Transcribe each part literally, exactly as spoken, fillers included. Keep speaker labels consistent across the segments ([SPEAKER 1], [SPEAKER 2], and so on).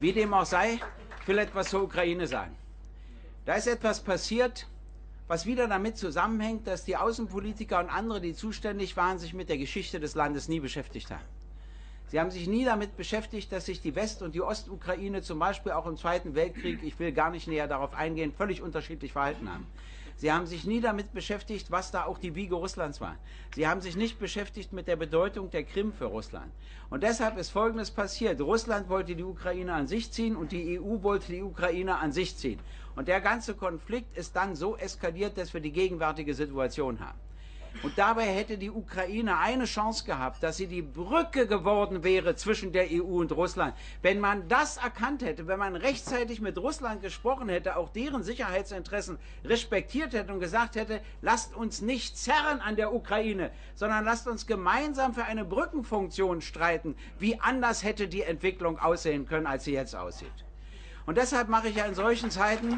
[SPEAKER 1] Wie dem auch sei, ich will etwas zur Ukraine sagen. Da ist etwas passiert, was wieder damit zusammenhängt, dass die Außenpolitiker und andere, die zuständig waren, sich mit der Geschichte des Landes nie beschäftigt haben. Sie haben sich nie damit beschäftigt, dass sich die West- und die Ostukraine zum Beispiel auch im Zweiten Weltkrieg, ich will gar nicht näher darauf eingehen, völlig unterschiedlich verhalten haben. Sie haben sich nie damit beschäftigt, was da auch die Wiege Russlands war. Sie haben sich nicht beschäftigt mit der Bedeutung der Krim für Russland. Und deshalb ist Folgendes passiert. Russland wollte die Ukraine an sich ziehen und die E U wollte die Ukraine an sich ziehen. Und der ganze Konflikt ist dann so eskaliert, dass wir die gegenwärtige Situation haben. Und dabei hätte die Ukraine eine Chance gehabt, dass sie die Brücke geworden wäre zwischen der E U und Russland. Wenn man das erkannt hätte, wenn man rechtzeitig mit Russland gesprochen hätte, auch deren Sicherheitsinteressen respektiert hätte und gesagt hätte, lasst uns nicht zerren an der Ukraine, sondern lasst uns gemeinsam für eine Brückenfunktion streiten, wie anders hätte die Entwicklung aussehen können, als sie jetzt aussieht. Und deshalb mache ich ja in solchen Zeiten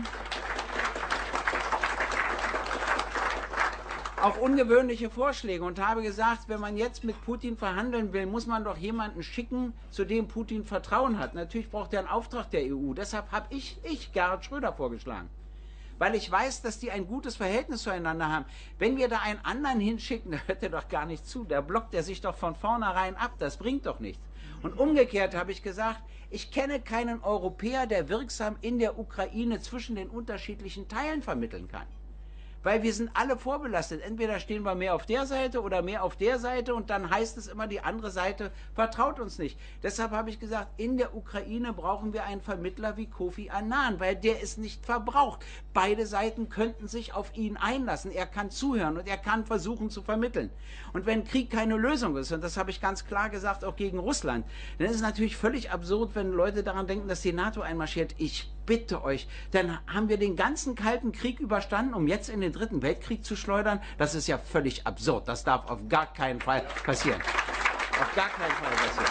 [SPEAKER 1] auch ungewöhnliche Vorschläge und habe gesagt, wenn man jetzt mit Putin verhandeln will, muss man doch jemanden schicken, zu dem Putin Vertrauen hat. Natürlich braucht er einen Auftrag der E U. Deshalb habe ich, ich, Gerhard Schröder, vorgeschlagen. Weil ich weiß, dass die ein gutes Verhältnis zueinander haben. Wenn wir da einen anderen hinschicken, der hört er doch gar nicht zu. Der blockt er sich doch von vornherein ab. Das bringt doch nichts. Und umgekehrt habe ich gesagt, ich kenne keinen Europäer, der wirksam in der Ukraine zwischen den unterschiedlichen Teilen vermitteln kann. Weil wir sind alle vorbelastet. Entweder stehen wir mehr auf der Seite oder mehr auf der Seite und dann heißt es immer, die andere Seite vertraut uns nicht. Deshalb habe ich gesagt, in der Ukraine brauchen wir einen Vermittler wie Kofi Annan, weil der ist nicht verbraucht. Beide Seiten könnten sich auf ihn einlassen. Er kann zuhören und er kann versuchen zu vermitteln. Und wenn Krieg keine Lösung ist, und das habe ich ganz klar gesagt, auch gegen Russland, dann ist es natürlich völlig absurd, wenn Leute daran denken, dass die NATO einmarschiert. Ich bitte euch, dann haben wir den ganzen Kalten Krieg überstanden, um jetzt in den Dritten Weltkrieg zu schleudern. Das ist ja völlig absurd. Das darf auf gar keinen Fall passieren. Auf gar keinen Fall passieren.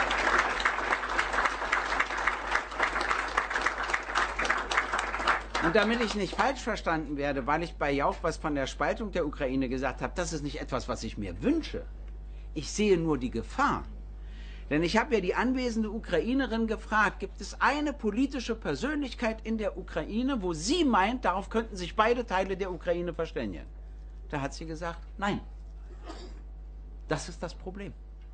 [SPEAKER 1] Und damit ich nicht falsch verstanden werde, weil ich bei Jauch was von der Spaltung der Ukraine gesagt habe, das ist nicht etwas, was ich mir wünsche. Ich sehe nur die Gefahr. Denn ich habe ja die anwesende Ukrainerin gefragt, gibt es eine politische Persönlichkeit in der Ukraine, wo sie meint, darauf könnten sich beide Teile der Ukraine verständigen? Da hat sie gesagt, nein. Das ist das Problem.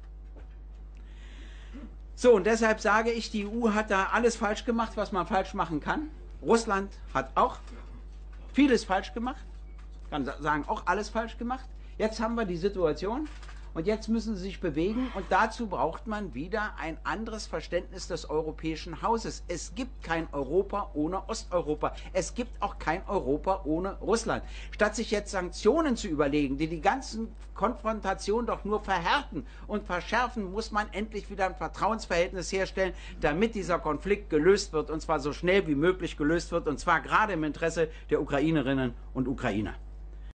[SPEAKER 1] So, und deshalb sage ich, die E U hat da alles falsch gemacht, was man falsch machen kann. Russland hat auch vieles falsch gemacht. Ich kann sagen, auch alles falsch gemacht. Jetzt haben wir die Situation. Und jetzt müssen sie sich bewegen und dazu braucht man wieder ein anderes Verständnis des europäischen Hauses. Es gibt kein Europa ohne Osteuropa. Es gibt auch kein Europa ohne Russland. Statt sich jetzt Sanktionen zu überlegen, die die ganzen Konfrontationen doch nur verhärten und verschärfen, muss man endlich wieder ein Vertrauensverhältnis herstellen, damit dieser Konflikt gelöst wird und zwar so schnell wie möglich gelöst wird und zwar gerade im Interesse der Ukrainerinnen und Ukrainer.